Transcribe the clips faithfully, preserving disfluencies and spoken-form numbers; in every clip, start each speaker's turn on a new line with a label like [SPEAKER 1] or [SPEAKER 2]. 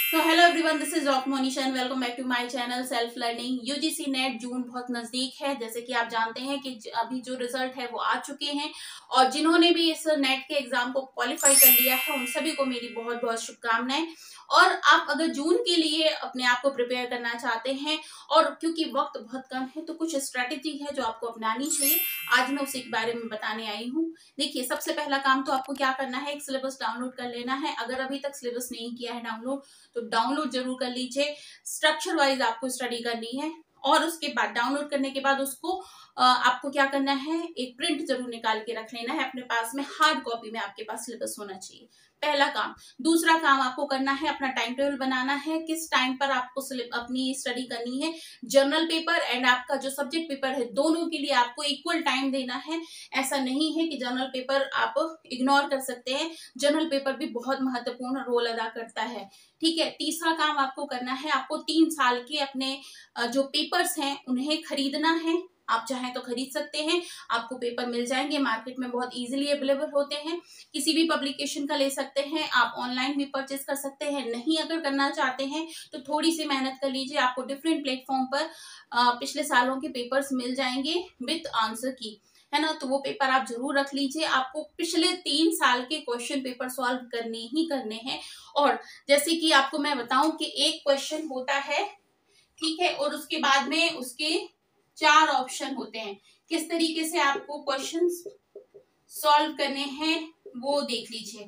[SPEAKER 1] तो hello everyone, this is doctor Monisha and welcome back to my channel self learning. UGC NET June बहुत नजदीक है। जैसे कि आप जानते हैं कि अभी जो रिजल्ट है वो आ चुके हैं और जिन्होंने भी इस नेट के एग्जाम को क्वालिफाई कर लिया है उन सभी को मेरी बहुत बहुत शुभकामनाएं। और आप अगर जून के लिए अपने आप को प्रिपेयर करना चाहते हैं और क्योंकि वक्त बहुत कम है तो कुछ स्ट्रेटेजी है जो आपको अपनानी चाहिए, आज मैं उसी के बारे में बताने आई हूँ। देखिए, सबसे पहला काम तो आपको क्या करना है, एक सिलेबस डाउनलोड कर लेना है। अगर अभी तक सिलेबस नहीं किया है डाउनलोड तो डाउनलोड जरूर कर लीजिए। स्ट्रक्चर वाइज आपको स्टडी करनी है और उसके बाद डाउनलोड करने के बाद उसको आपको क्या करना है, एक प्रिंट जरूर निकाल के रख लेना है अपने पास में। हार्ड कॉपी में आपके पास सिलेबस होना चाहिए, पहला काम। दूसरा काम आपको करना है, अपना टाइम टेबल बनाना है, किस टाइम पर आपको अपनी स्टडी करनी है। जर्नल पेपर एंड आपका जो सब्जेक्ट पेपर है दोनों के लिए आपको इक्वल टाइम देना है। ऐसा नहीं है कि जर्नल पेपर आप इग्नोर कर सकते हैं, जर्नल पेपर भी बहुत महत्वपूर्ण रोल अदा करता है। ठीक है, तीसरा काम आपको करना है, आपको तीन साल के अपने जो पेपर्स हैं उन्हें खरीदना है। आप चाहें तो खरीद सकते हैं, आपको पेपर मिल जाएंगे, मार्केट में बहुत इजीली अवेलेबल होते हैं। किसी भी पब्लिकेशन का ले सकते हैं, आप ऑनलाइन भी परचेज कर सकते हैं। नहीं अगर करना चाहते हैं तो थोड़ी सी मेहनत कर लीजिए, आपको डिफरेंट प्लेटफॉर्म पर पिछले सालों के पेपर्स मिल जाएंगे विद आंसर की, है ना। तो वो पेपर आप जरूर रख लीजिए। आपको पिछले तीन साल के क्वेश्चन पेपर सॉल्व करने ही करने हैं। और जैसे कि आपको मैं बताऊं कि एक क्वेश्चन होता है, ठीक है, और उसके बाद में उसके चार ऑप्शन होते हैं। किस तरीके से आपको क्वेश्चंस सॉल्व करने हैं वो देख लीजिए।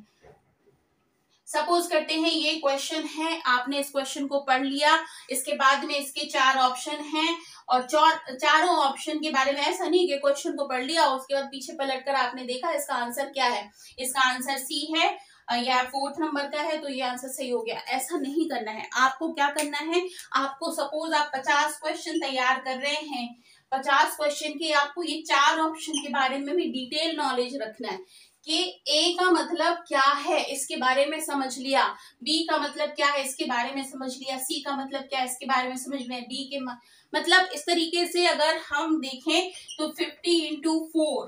[SPEAKER 1] सपोज करते हैं ये क्वेश्चन है, आपने इस क्वेश्चन को पढ़ लिया, इसके बाद में इसके चार ऑप्शन हैं और चार चारों ऑप्शन के बारे में ऐसा नहीं कि क्वेश्चन को पढ़ लिया और उसके बाद पीछे पलटकर आपने देखा इसका आंसर क्या है, इसका आंसर सी है या फोर्थ नंबर का है तो ये आंसर सही हो गया। ऐसा नहीं करना है। आपको क्या करना है, आपको सपोज आप पचास क्वेश्चन तैयार कर रहे हैं, पचास क्वेश्चन के आपको ये चार ऑप्शन के बारे में भी डिटेल नॉलेज रखना है कि ए का मतलब क्या है इसके बारे में समझ लिया, बी का मतलब क्या है इसके बारे में समझ लिया, सी का मतलब क्या है इसके बारे में समझ लिया, डी के मतलब इस तरीके से अगर हम देखें तो फिफ्टी इंटू फोर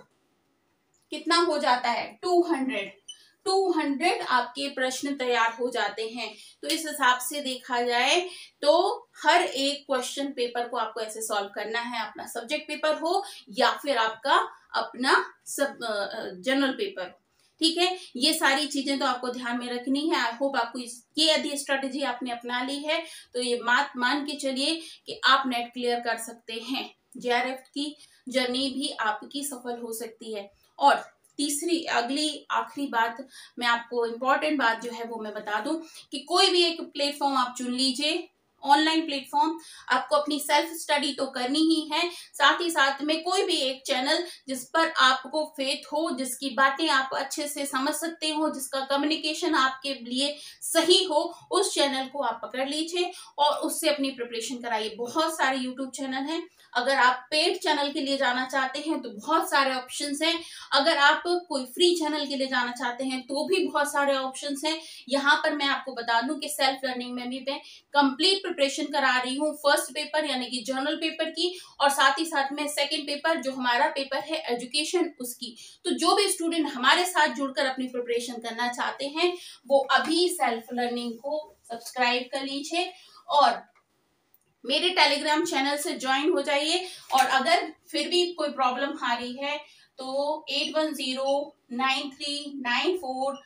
[SPEAKER 1] कितना हो जाता है, टू हंड्रेड। टू हंड्रेड आपके प्रश्न तैयार हो जाते हैं। तो इस हिसाब से देखा जाए तो हर एक क्वेश्चन पेपर को आपको ऐसे सॉल्व करना है, अपना सब्जेक्ट पेपर हो या फिर आपका अपना सब जनरल पेपर। ठीक है, ये सारी चीजें तो आपको ध्यान में रखनी है। आई होप आपको ये यदि स्ट्रेटेजी आपने अपना ली है तो ये बात मान के चलिए कि आप नेट क्लियर कर सकते हैं, जेआरएफ की जर्नी भी आपकी सफल हो सकती है। और तीसरी अगली आखिरी बात मैं आपको इम्पोर्टेंट बात जो है वो मैं बता दूं कि कोई भी एक प्लेटफॉर्म आप चुन लीजिए, ऑनलाइन प्लेटफॉर्म। आपको अपनी सेल्फ स्टडी तो करनी ही है, साथ ही साथ में कोई भी एक चैनल जिस पर आपको फेथ हो, जिसकी बातें आप अच्छे से समझ सकते हो, जिसका कम्युनिकेशन आपके लिए सही हो, उस चैनल को आप पकड़ लीजिए और उससे अपनी प्रिपरेशन कराइए। बहुत सारे यूट्यूब चैनल हैं। अगर आप पेड चैनल के लिए जाना चाहते हैं तो बहुत सारे ऑप्शंस हैं। अगर आप कोई फ्री चैनल के लिए जाना चाहते हैं तो भी बहुत सारे ऑप्शंस हैं। यहाँ पर मैं आपको बता दूं कि सेल्फ लर्निंग में भी मैं कंप्लीट प्रिपरेशन करा रही हूँ, फर्स्ट पेपर यानी कि जर्नल पेपर की और साथ ही साथ में सेकंड पेपर जो हमारा पेपर है एजुकेशन उसकी। तो जो भी स्टूडेंट हमारे साथ जुड़कर अपनी प्रिपरेशन करना चाहते हैं वो अभी सेल्फ लर्निंग को सब्सक्राइब कर लीजिए और मेरे टेलीग्राम चैनल से ज्वाइन हो जाइए। और अगर फिर भी कोई प्रॉब्लम आ रही है तो eight one zero nine three nine four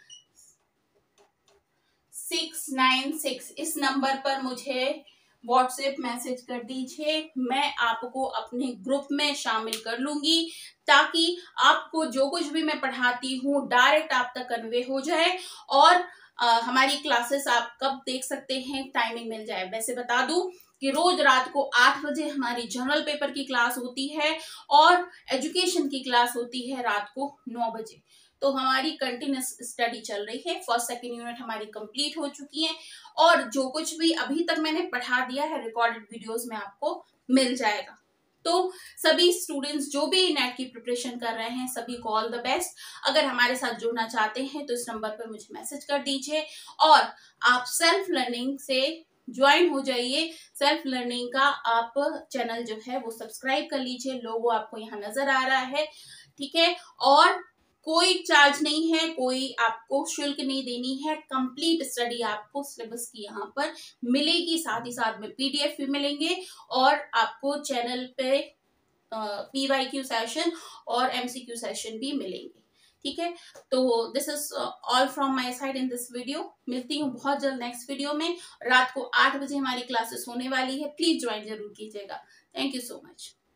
[SPEAKER 1] six nine six इस नंबर पर मुझे व्हाट्सएप मैसेज कर दीजिए। मैं आपको अपने ग्रुप में शामिल कर लूंगी ताकि आपको जो कुछ भी मैं पढ़ाती हूँ डायरेक्ट आप तक कन्वे हो जाए और आ, हमारी क्लासेस आप कब देख सकते हैं टाइमिंग मिल जाए। वैसे बता दूं कि रोज रात को आठ बजे हमारी जनरल पेपर की क्लास होती है और एजुकेशन की क्लास होती है रात को नौ बजे। तो हमारी कंटिन्यूस स्टडी चल रही है। फर्स्ट सेकंड यूनिट हमारी कंप्लीट हो चुकी है और जो कुछ भी अभी तक मैंने पढ़ा दिया है रिकॉर्डेड वीडियोस में आपको मिल जाएगा। तो सभी स्टूडेंट्स जो भी नेट की प्रिपरेशन कर रहे हैं सभी को ऑल द बेस्ट। अगर हमारे साथ जुड़ना चाहते हैं तो इस नंबर पर मुझे मैसेज कर दीजिए और आप सेल्फ लर्निंग से ज्वाइन हो जाइए। सेल्फ लर्निंग का आप चैनल जो है वो सब्सक्राइब कर लीजिए, लोगो आपको यहाँ नजर आ रहा है, ठीक है। और कोई चार्ज नहीं है, कोई आपको शुल्क नहीं देनी है, कंप्लीट स्टडी आपको सिलेबस की यहाँ पर मिलेगी, साथ ही साथ में पीडीएफ भी मिलेंगे और आपको चैनल पे पीवाईक्यू सेशन और एमसीक्यू सेशन भी मिलेंगे। ठीक है, तो this is all from my side in this video. मिलती हूँ बहुत जल्द नेक्स्ट वीडियो में। रात को आठ बजे हमारी क्लासेस होने वाली है, प्लीज ज्वाइन जरूर कीजिएगा। Thank you so much.